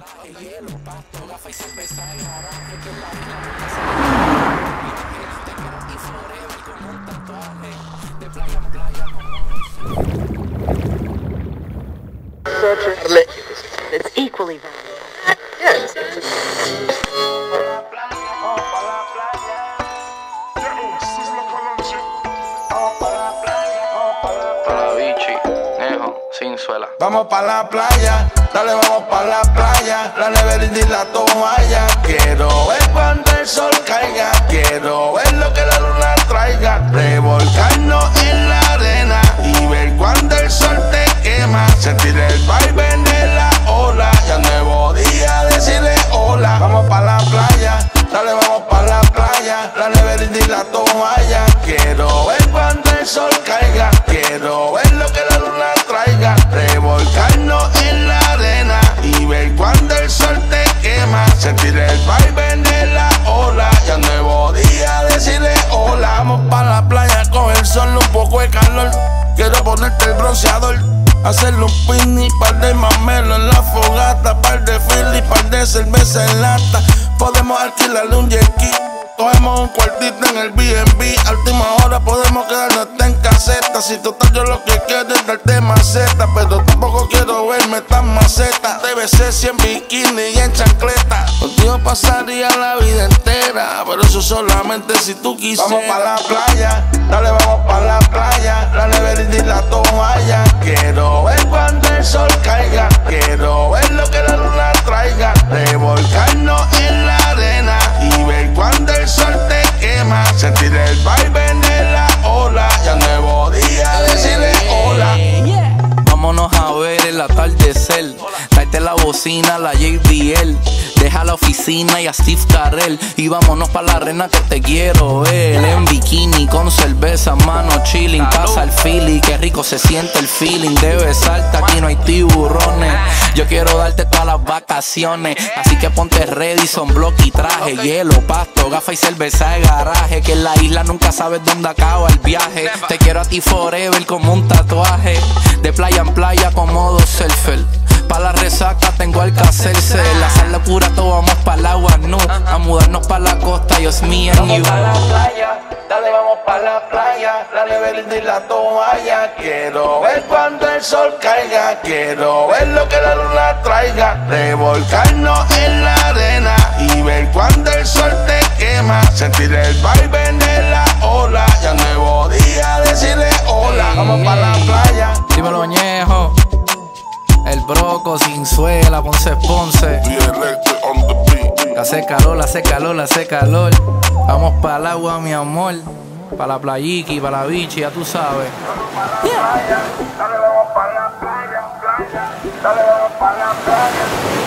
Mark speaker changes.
Speaker 1: tatuaje, hielo, pasto, gafas y cerveza de garaje, que la isla nunca se te quiero a ti forever como un tatuaje, de playa en playa como
Speaker 2: It's equally valuable.
Speaker 3: Yes.
Speaker 4: Para bichi, nejo, sin suela.
Speaker 5: Vamos pa' la playa, dale vamos pa' la playa, la nevera y la toalla. Quiero ver cuando el sol caiga, quiero ver lo que la luna traiga. Revolcarnos en la arena y ver cuando el sol te quema. Sentir el vibe de la ola y al nuevo día decirle hola. Vamos pa' la playa, dale vamos pa' la playa, la nevera y la toalla. Quiero ver cuando el sol caiga, quiero ver lo que la luna traiga. Revolcarnos en la arena y ver cuando el sol te quema. Sentir el vibe de la ola y al nuevo día decirle hola. Vamos pa' la playa con el sol, un poco de calor. Quiero ponerte el bronceador, hacerle un picnic, par de mamelo en la fogata, par de Philly, par de cerveza en lata. Podemos alquilarle un jet ski, cogemos un cuartito en el B&B. A última hora podemos quedarnos en caseta. Si total yo lo que quiero es darte maceta, pero tampoco quiero verme tan maceta. Debe ser 100 bikini y en chancleta. Contigo pasaría la vida entera, pero eso solamente si tú quisieras. Vamos pa' la playa, dale vamos pa' la playa, la nevera y la toalla. Quiero ver cuando el sol caiga, quiero ver lo que la luna traiga. Revolcarnos en la arena y ver cuando el sol te quema. Sentir el vibe de la ola y al nuevo día decirle hola.
Speaker 4: Vámonos a ver el atardecer. Tráete la bocina, la JBL. Deja la oficina y a Steve Carell. Y vámonos pa' la arena que te quiero ver. En bikini con cerveza, mano chilling. Pasa el feeling, qué rico se siente el feeling. De besarte, aquí no hay tiburones. Yo quiero darte todas las vacaciones. Así que ponte ready, sunblock y traje. Hielo, pasto, gafas y cerveza de garaje. Que en la isla nunca sabes dónde acaba el viaje. Te quiero a ti forever como un tatuaje. De playa en playa como dos surfer. Pa' la resaca tengo el cacerse. La sal locura, todos vamos pa' el agua nu. A mudarnos pa' la costa, Dios mío.
Speaker 5: Vamos pa' la playa, dale vamos pa' la playa, la nevera y la toalla. Quiero ver cuando el sol caiga, quiero ver lo que la luna traiga. Revolcarnos en la arena y ver cuando el sol te quema. Sentir el vibe de la ola y al nuevo día decirle hola. Vamos pa' la playa.
Speaker 4: Dímelo, Ñejo. El Broco, sin suela, Ponce. Hace calor, hace calor, hace calor. Vamos para el agua, mi amor. Para la playiqui, para la bichi, ya tú sabes.
Speaker 5: Dale vamos pa' la playa, dale vamos pa' la playa.